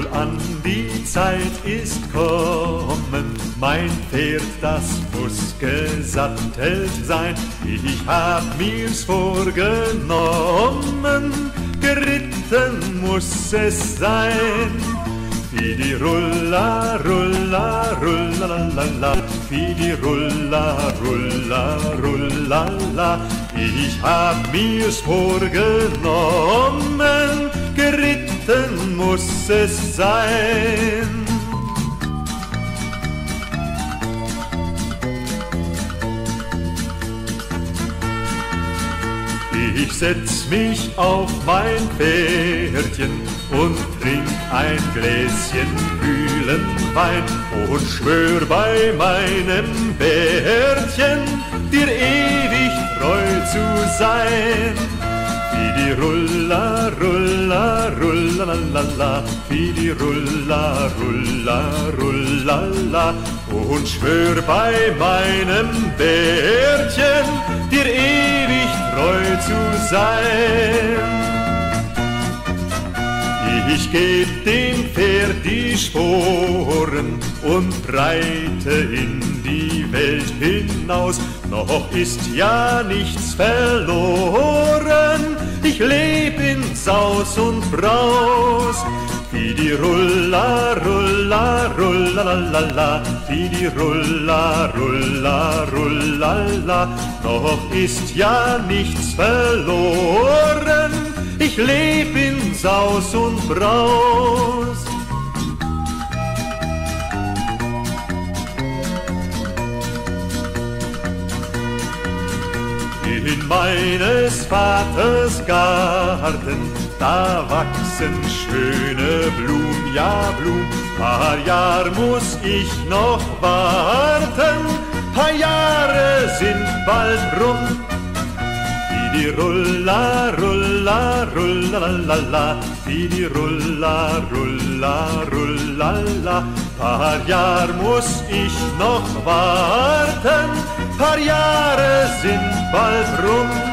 Wohlan, die Zeit ist kommen, mein Pferd, das muss gesattelt sein. Ich hab mir's vorgenommen, geritten muss es sein. Fidi rulla, rulla, rulla, la, la, la. Fidi rulla, rulla, rulla, la. Ich hab mir's vorgenommen, geritten muss es sein. Ich setz mich auf mein Pferdchen und trink ein Gläschen kühlen Wein und schwör bei meinem Bärtchen, dir ewig treu zu sein. Fidi rulla, rulla, rulla, la, la, la. Fidi rulla, rulla, rulla, la. Und schwör bei meinem Bärtchen, dir ewig treu zu sein. Ich geb dem Pferd die Sporen und reite in die Welt hinaus. Noch ist ja nichts verloren, ich leb in Saus und Braus. Fidi rulla, rulla, rulla, la, la, la. Fidi rulla, rulla, rulla, la. Noch ist ja nichts verloren, ich leb in Saus und Braus. In meines Vaters Garten, da wachsen schöne Blumen, ja Blumen. Paar Jahr muss ich noch warten, paar Jahre sind bald rum. Fidi rulla, rulla, rulla, la, la, la. Fidi rulla, rulla, rulla, la. Paar Jahr muss ich noch warten, paar Jahre sind bald rum.